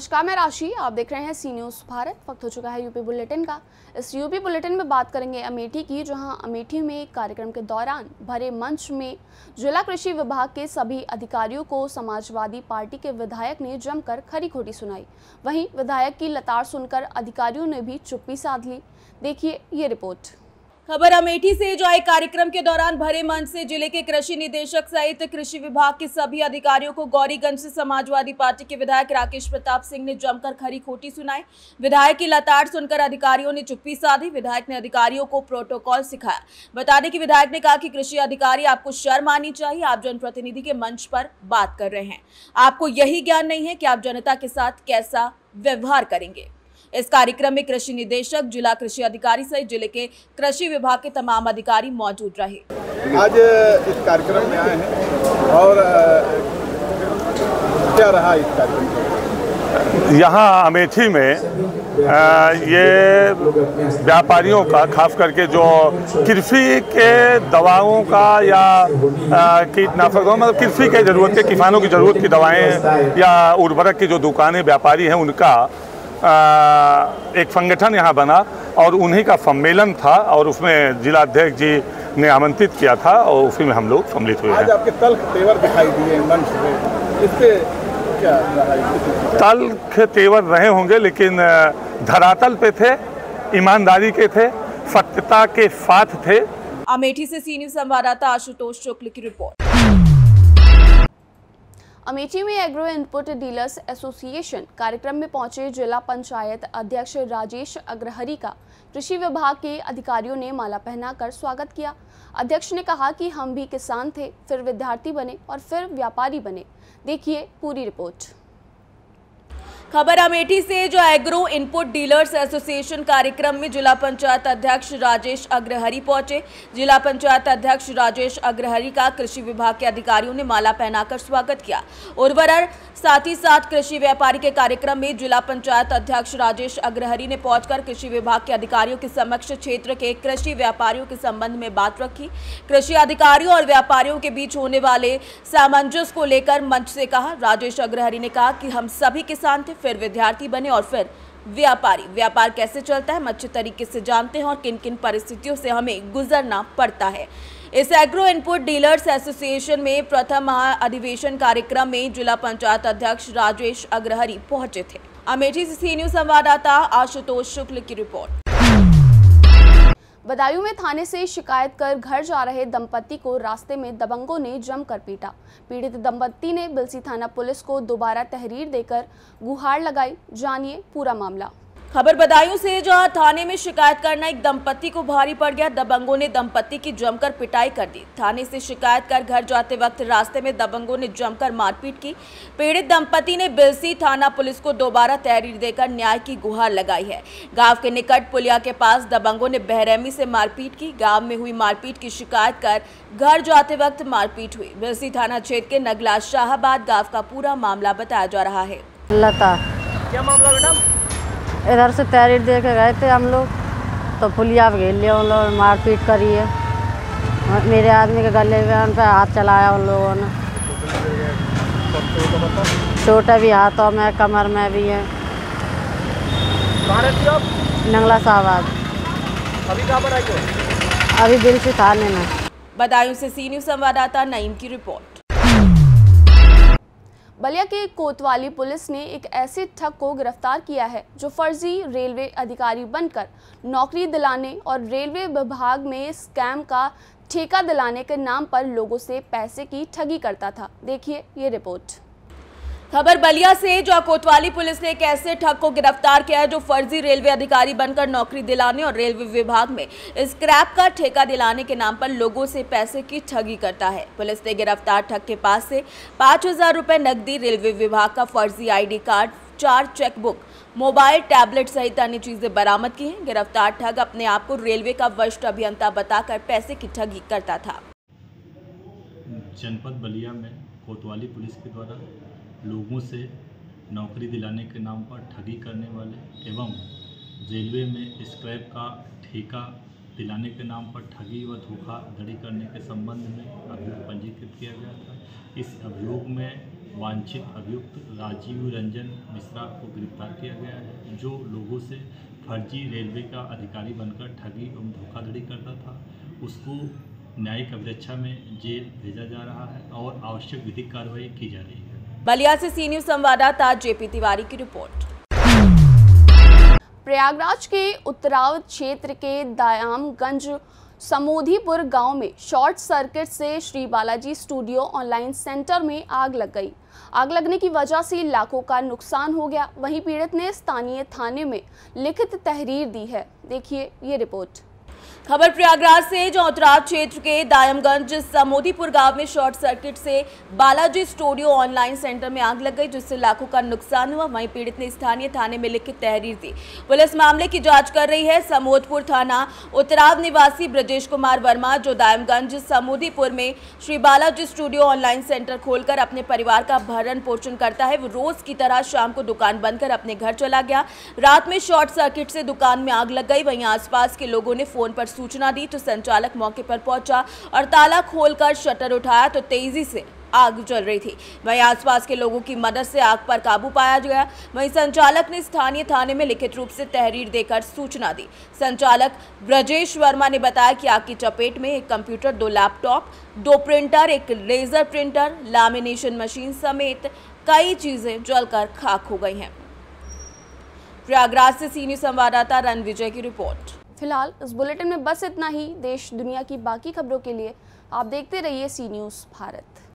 नमस्कार, मैं राशि। आप देख रहे हैं सी न्यूज़ भारत। वक्त हो चुका है यूपी बुलेटिन का। इस यूपी बुलेटिन में बात करेंगे अमेठी की, जहां अमेठी में एक कार्यक्रम के दौरान भरे मंच में जिला कृषि विभाग के सभी अधिकारियों को समाजवादी पार्टी के विधायक ने जमकर खरी खोटी सुनाई। वहीं विधायक की लताड़ सुनकर अधिकारियों ने भी चुप्पी साध ली। देखिए ये रिपोर्ट। खबर अमेठी से जो एक कार्यक्रम के दौरान भरे मंच से जिले के कृषि निदेशक सहित कृषि विभाग के सभी अधिकारियों को गौरीगंज से समाजवादी पार्टी के विधायक राकेश प्रताप सिंह ने जमकर खरी खोटी सुनाई। विधायक की लताड़ सुनकर अधिकारियों ने चुप्पी साधी। विधायक ने अधिकारियों को प्रोटोकॉल सिखाया। बता दें कि विधायक ने कहा कि कृषि अधिकारी आपको शर्म आनी चाहिए, आप जनप्रतिनिधि के मंच पर बात कर रहे हैं, आपको यही ज्ञान नहीं है कि आप जनता के साथ कैसा व्यवहार करेंगे। इस कार्यक्रम में कृषि निदेशक, जिला कृषि अधिकारी सहित जिले के कृषि विभाग के तमाम अधिकारी मौजूद रहे। आज इस कार्यक्रम में आए हैं और क्या रहा इस कार्यक्रम? यहाँ अमेठी में ये व्यापारियों का, खास करके जो कृषि के दवाओं का या कीटनाशकों, मतलब कृषि के ज़रूरत के, किसानों की ज़रूरत की दवाएं या उर्वरक की जो दुकानें, व्यापारी हैं, उनका एक संगठन यहाँ बना और उन्हीं का सम्मेलन था और उसमें जिलाध्यक्ष जी ने आमंत्रित किया था और उसी में हम लोग सम्मिलित हुए हैं। आज आपके तल्ख तेवर दिखाई दिए मंच पे, इससे क्या? तल्ख तेवर रहे होंगे लेकिन धरातल पे थे, ईमानदारी के थे, सत्यता के साथ थे। अमेठी से सी न्यूज़ संवाददाता आशुतोष शुक्ल की रिपोर्ट। अमेठी में एग्रो इनपुट डीलर्स एसोसिएशन कार्यक्रम में पहुंचे जिला पंचायत अध्यक्ष राजेश अग्रहरी का कृषि विभाग के अधिकारियों ने माला पहनाकर स्वागत किया। अध्यक्ष ने कहा कि हम भी किसान थे, फिर विद्यार्थी बने और फिर व्यापारी बने। देखिए पूरी रिपोर्ट। खबर अमेठी से जो एग्रो इनपुट डीलर्स एसोसिएशन कार्यक्रम में जिला पंचायत अध्यक्ष राजेश अग्रहरी पहुंचे। जिला पंचायत अध्यक्ष राजेश अग्रहरी का कृषि विभाग के अधिकारियों ने माला पहनाकर स्वागत किया। उर्वरक साथ ही साथ कृषि व्यापारी के कार्यक्रम में जिला पंचायत अध्यक्ष राजेश अग्रहरी ने पहुंचकर कृषि विभाग के अधिकारियों के समक्ष क्षेत्र के कृषि व्यापारियों के संबंध में बात रखी। कृषि अधिकारियों और व्यापारियों के बीच होने वाले सामंजस्य को लेकर मंच से कहा। राजेश अग्रहरी ने कहा कि हम सभी किसान थे, फिर विद्यार्थी बने और फिर व्यापारी। व्यापार कैसे चलता है हम अच्छे तरीके से जानते हैं और किन किन परिस्थितियों से हमें गुजरना पड़ता है। इस एग्रो इनपुट डीलर्स एसोसिएशन में प्रथम महाअधिवेशन कार्यक्रम में जिला पंचायत अध्यक्ष राजेश अग्रहरी पहुंचे थे। अमेठी से सी न्यूज़ संवाददाता आशुतोष शुक्ल की रिपोर्ट। बदायूं में थाने से शिकायत कर घर जा रहे दंपत्ति को रास्ते में दबंगों ने जमकर पीटा। पीड़ित दंपत्ति ने बिलसी थाना पुलिस को दोबारा तहरीर देकर गुहार लगाई। जानिए पूरा मामला। खबर बदायूं से, जहां थाने में शिकायत करना एक दंपत्ति को भारी पड़ गया। दबंगों ने दंपत्ति की जमकर पिटाई कर दी। थाने से शिकायत कर घर जाते वक्त रास्ते में दबंगों ने जमकर मारपीट की। पीड़ित दंपत्ति ने बिलसी थाना पुलिस को दोबारा तहरीर देकर न्याय की गुहार लगाई है। गांव के निकट पुलिया के पास दबंगों ने बेरहमी से मारपीट की। गांव में हुई मारपीट की शिकायत कर घर जाते वक्त मारपीट हुई। बिलसी थाना क्षेत्र के नगला शाहबाद गाँव का पूरा मामला बताया जा रहा है। लता, क्या मामला मैडम? इधर से तहरीर दे के गए थे हम लोग, तो पुलिया घेर लिया उन लोगों ने, मारपीट करी है। मेरे आदमी के गले में उन पर हाथ चलाया उन लोगों ने। छोटे भी हाथों में, कमर में भी है। नंगला साहबाद। अभी कहाँ पर आई हो? अभी बिलसी थाने में। बदायूं से सी न्यूज़ संवाददाता नईम की रिपोर्ट। बलिया के कोतवाली पुलिस ने एक ऐसे ठग को गिरफ्तार किया है जो फर्जी रेलवे अधिकारी बनकर नौकरी दिलाने और रेलवे विभाग में स्कैम का ठेका दिलाने के नाम पर लोगों से पैसे की ठगी करता था। देखिए ये रिपोर्ट। खबर बलिया से, जो कोतवाली पुलिस ने एक ऐसे ठग को गिरफ्तार किया है जो फर्जी रेलवे अधिकारी बनकर नौकरी दिलाने और रेलवे विभाग में स्क्रैप का ठेका दिलाने के नाम पर लोगों से पैसे की ठगी करता है। पुलिस ने गिरफ्तार ठग के पास से 5,000 रुपए नकदी, रेलवे विभाग का फर्जी ID card, 4 chequebook, mobile, tablet सहित अन्य चीजें बरामद की हैं। गिरफ्तार ठग अपने आप को रेलवे का वरिष्ठ अभियंता बताकर पैसे की ठगी करता था। जनपद बलिया में कोतवाली पुलिस के द्वारा लोगों से नौकरी दिलाने के नाम पर ठगी करने वाले एवं रेलवे में स्क्रैप का ठेका दिलाने के नाम पर ठगी व धोखाधड़ी करने के संबंध में अभियोग पंजीकृत किया गया था। इस अभियोग में वांछित अभियुक्त राजीव रंजन मिश्रा को गिरफ्तार किया गया है, जो लोगों से फर्जी रेलवे का अधिकारी बनकर ठगी एवं धोखाधड़ी करता था। उसको न्यायिक अभिरक्षा में जेल भेजा जा रहा है और आवश्यक विधिक कार्रवाई की जा रही है। बलिया से सी न्यूज़ संवाददाता जेपी तिवारी की रिपोर्ट। प्रयागराज के उत्तराव क्षेत्र के दायामगंज समोधीपुर गांव में शॉर्ट सर्किट से Shri Balaji studio online centre में आग लग गई। आग लगने की वजह से लाखों का नुकसान हो गया। वहीं पीड़ित ने स्थानीय थाने में लिखित तहरीर दी है। देखिए ये रिपोर्ट। खबर प्रयागराज से, जो उत्तराव क्षेत्र के दायमगंज समोधीपुर गांव में शॉर्ट सर्किट से बालाजी स्टूडियो ऑनलाइन सेंटर में आग लग गई, जिससे लाखों का नुकसान हुआ। वहीं पीड़ित ने स्थानीय थाने में लिखित तहरीर दी। पुलिस मामले की जांच कर रही है। समोधपुर थाना उत्तराव निवासी ब्रजेश कुमार वर्मा, जो दायमगंज समोधीपुर में Shri Balaji studio online centre खोलकर अपने परिवार का भरण पोषण करता है, वो रोज की तरह शाम को दुकान बंद कर अपने घर चला गया। रात में शॉर्ट सर्किट से दुकान में आग लग गई। वहीं आसपास के लोगों ने फोन पर सूचना दी तो संचालक मौके पर पहुंचा और ताला खोलकर शटर उठाया तो तेजी से आग जल रही थी। वहीं आसपास के लोगों की मदद से आग पर काबू पाया गया। वहीं संचालक ने स्थानीय थाने में लिखित रूप से तहरीर देकर सूचना दी। संचालक ब्रजेश वर्मा ने बताया कि आग की चपेट में एक कंप्यूटर, 2 लैपटॉप, 2 प्रिंटर, एक लेजर प्रिंटर, लैमिनेशन मशीन समेत कई चीजें जलकर खाक हो गई हैं। प्रयागराज से सी न्यूज़ संवाददाता रणविजय की रिपोर्ट। फिलहाल इस बुलेटिन में बस इतना ही। देश दुनिया की बाकी खबरों के लिए आप देखते रहिए सी न्यूज़ भारत।